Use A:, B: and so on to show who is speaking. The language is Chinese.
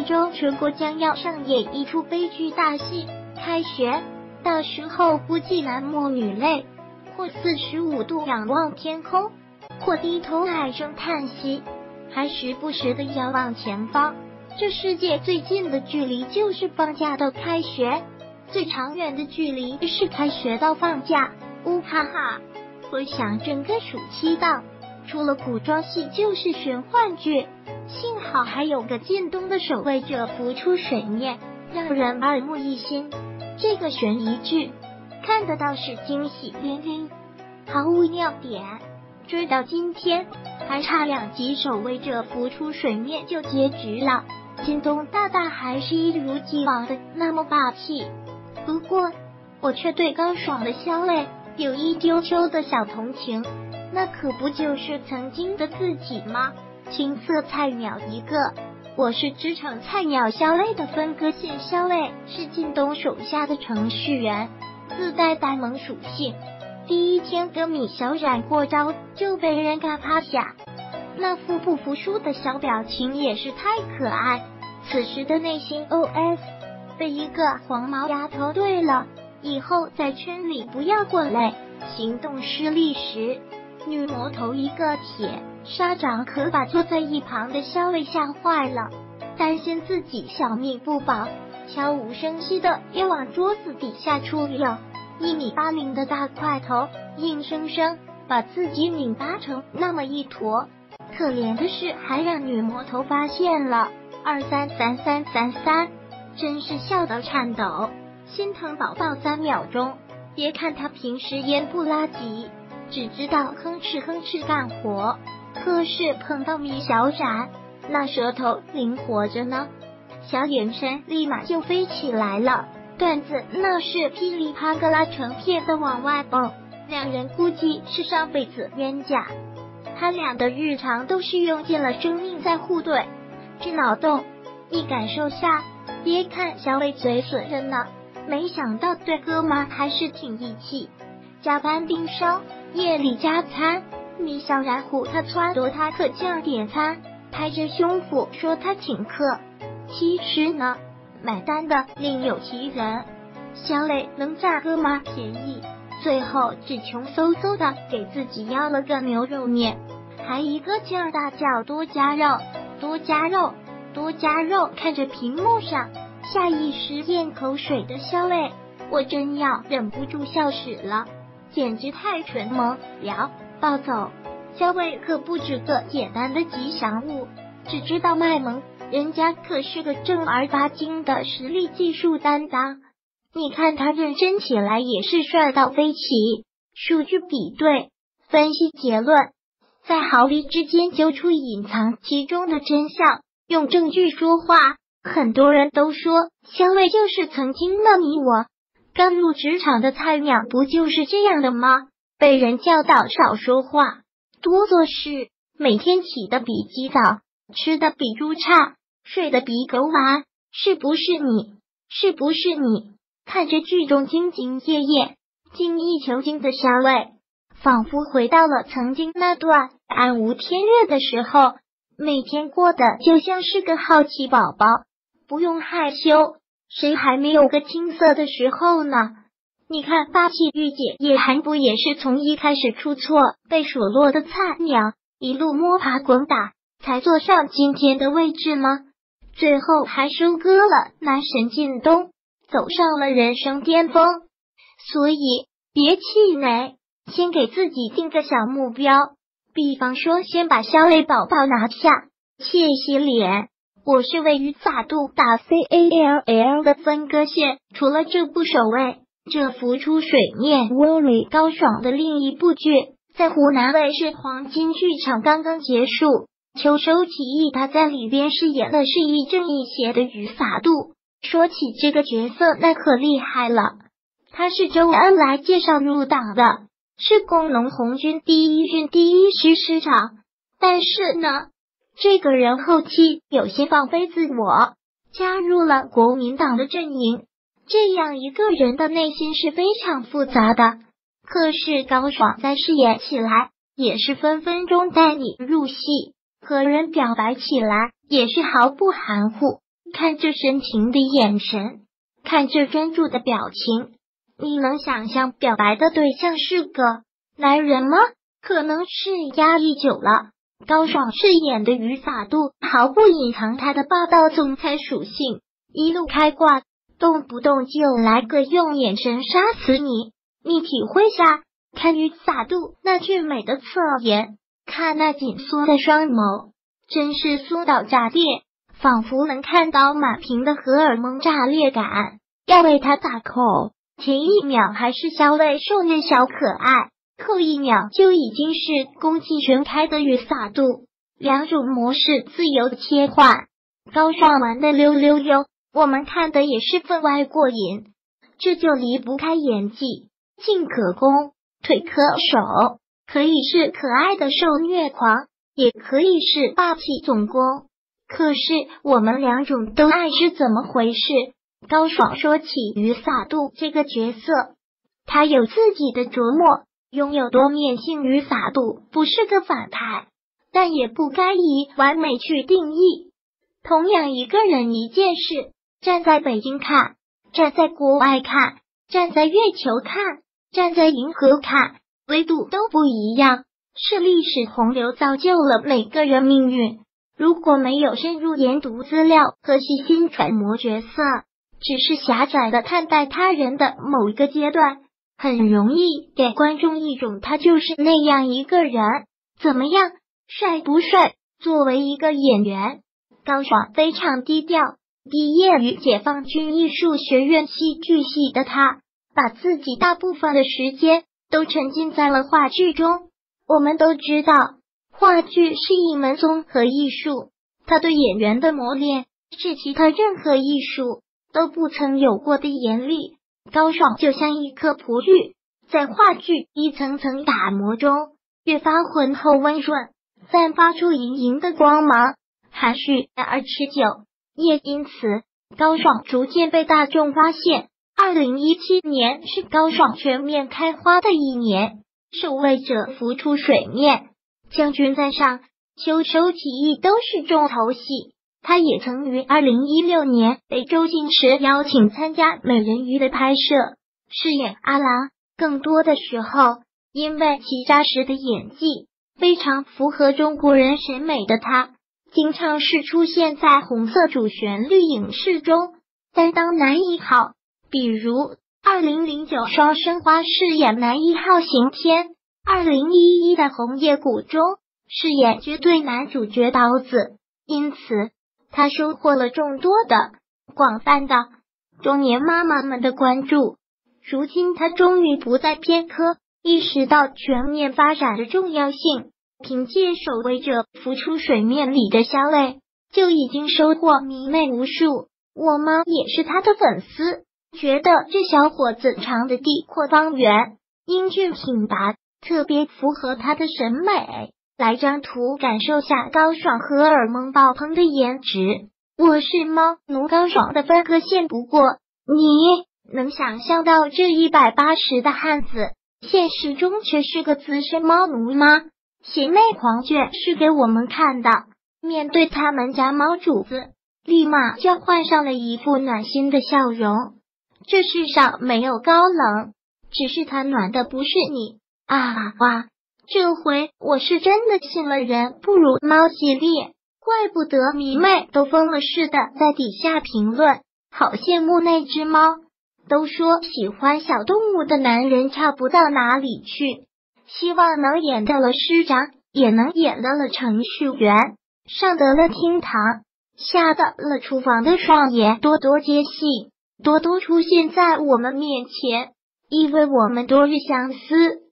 A: 州全国将要上演一出悲剧大戏，开学，到时候估计男默女泪，或45度仰望天空，或低头唉声叹息，还时不时地遥望前方。这世界最近的距离就是放假到开学，最长远的距离是开学到放假。呜哈哈！回想整个暑期档，除了古装戏就是玄幻剧，幸好还有个靳东的《守卫者》浮出水面，让人耳目一新。这个悬疑剧看得倒是惊喜连连，毫无尿点。追到今天，还差2集《守卫者》浮出水面就结局了。靳东大大还是一如既往的那么霸气，不过我却对高爽的肖磊有一丢丢的小同情，那可不就是曾经的自己吗？青涩菜鸟一个，我是职场菜鸟肖磊的分割线。肖磊是靳东手下的程序员，自带呆萌属性。第一天跟米小冉过招就被人干趴下，那副不服输的小表情也是太可爱。此时的内心 OS： 被一个黄毛丫头对了，以后在圈里不要过累。行动失利时，女魔头一个铁砂掌可把坐在一旁的肖磊吓坏了，担心自己小命不保，悄无声息的又往桌子底下出溜。1.80米的大块头，硬生生把自己拧巴成那么一坨。可怜的是，还让女魔头发现了。233333，真是笑得颤抖，心疼宝宝3秒钟。别看他平时烟不拉几，只知道哼哧哼哧干活，可是碰到米小冉，那舌头灵活着呢，小眼神立马就飞起来了。段子那是噼里啪啦成片的往外蹦，两人估计是上辈子冤家。他俩的日常都是用尽了生命在互怼，这脑洞你感受下。别看小磊嘴损着呢，没想到对哥们还是挺义气。加班盯梢，夜里加餐，米小冉唬他撺掇他可劲点餐，拍着胸脯说他请客。其实呢，买单的另有其人。小磊能占哥们便宜，最后只穷嗖嗖的给自己要了个牛肉面，还一个劲儿大叫多加肉，多加肉，多加肉。看着屏幕上下意识咽口水的肖磊，我真要忍不住笑死了，简直太纯萌了，暴走。肖磊可不止个简单的吉祥物，只知道卖萌，人家可是个正儿八经的实力技术担当。你看他认真起来也是帅到飞起，数据比对，分析结论，在毫厘之间揪出隐藏其中的真相，用证据说话。很多人都说肖磊就是曾经的你我，刚入职场的菜鸟不就是这样的吗？被人教导少说话，多做事，每天起得比鸡早，吃得比猪差，睡得比狗晚，是不是你？是不是你？看着剧中兢兢业业、精益求精的肖磊，仿佛回到了曾经那段暗无天日的时候，每天过得就像是个好奇宝宝，不用害羞，谁还没有个青涩的时候呢？你看霸气御姐叶寒不也是从一开始出错被数落的菜鸟，一路摸爬滚打才坐上今天的位置吗？最后还收割了男神靳东，走上了人生巅峰。所以别气馁，先给自己定个小目标，比方说先把肖磊宝宝拿下，切洗脸。我是位于法度打 CALL 的分割线，除了这部守卫这浮出水面，Worry 高爽的另一部剧在湖南卫视黄金剧场刚刚结束。秋收起义他在里边饰演的是亦正亦邪的于法度。说起这个角色那可厉害了，他是周恩来介绍入党的，是工农红军第一军第一师师长。但是呢，这个人后期有些放飞自我，加入了国民党的阵营。这样一个人的内心是非常复杂的，可是高爽在饰演起来也是分分钟带你入戏，和人表白起来也是毫不含糊， 看这深情的眼神，看这专注的表情，你能想象表白的对象是个男人吗？可能是压抑久了，高爽饰演的于洒度毫不隐藏他的霸道总裁属性，一路开挂，动不动就来个用眼神杀死你。你体会下，看于洒度那俊美的侧颜，看那紧缩的双眸，真是酥到炸裂，仿佛能看到满屏的荷尔蒙炸裂感，要为他大口。前一秒还是小伟受虐小可爱，后一秒就已经是攻击全开的于洒度，两种模式自由切换。高爽玩的溜溜溜，我们看的也是分外过瘾。这就离不开演技，进可攻，退可守，可以是可爱的受虐狂，也可以是霸气总攻。可是我们两种都爱是怎么回事？高爽说起于洒度这个角色，他有自己的琢磨，拥有多面性。于洒度不是个反派，但也不该以完美去定义。同样一个人一件事，站在北京看，站在国外看，站在月球看，站在银河看，维度都不一样，是历史洪流造就了每个人命运。如果没有深入研读资料和细心揣摩角色，只是狭窄的看待他人的某一个阶段，很容易给观众一种他就是那样一个人，怎么样，帅不帅？作为一个演员，高爽非常低调。毕业于解放军艺术学院戏剧系的他，把自己大部分的时间都沉浸在了话剧中。我们都知道，话剧是一门综合艺术，他对演员的磨练是其他任何艺术都不曾有过的严厉。高爽就像一颗璞玉，在话剧一层层打磨中越发浑厚温润，散发出莹莹的光芒，含蓄而持久。也因此，高爽逐渐被大众发现。2017年是高爽全面开花的一年，守卫者浮出水面，将军在上，秋收起义都是重头戏。他也曾于2016年被周星驰邀请参加美人鱼的拍摄，饰演阿郎。更多的时候，因为其扎实的演技，非常符合中国人审美的他，经常是出现在红色主旋律影视中，担当男一号。比如2009双生花饰演男一号刑天，2011的红叶谷中饰演绝对男主角刀子。因此他收获了众多的广泛的中年妈妈们的关注。如今他终于不再偏科，意识到全面发展的重要性，凭借守卫者浮出水面里的肖磊，就已经收获迷妹无数。我妈也是他的粉丝，觉得这小伙子长得地阔方圆，英俊挺拔，特别符合他的审美。来张图感受下高爽荷尔蒙爆棚的颜值。我是猫奴高爽的分割线，不过你能想象到这180的汉子现实中却是个资深猫奴吗？邪魅狂狷是给我们看的，面对他们家猫主子，立马就换上了一副暖心的笑容。这世上没有高冷，只是他暖的不是你啊！哇，这回我是真的信了人不如猫系列，怪不得迷妹都疯了似的在底下评论，好羡慕那只猫。都说喜欢小动物的男人差不到哪里去，希望能演到了师长，也能演到了程序员，上得了厅堂，下到了厨房的双爷多多接戏，多多出现在我们面前，因为我们多日相思。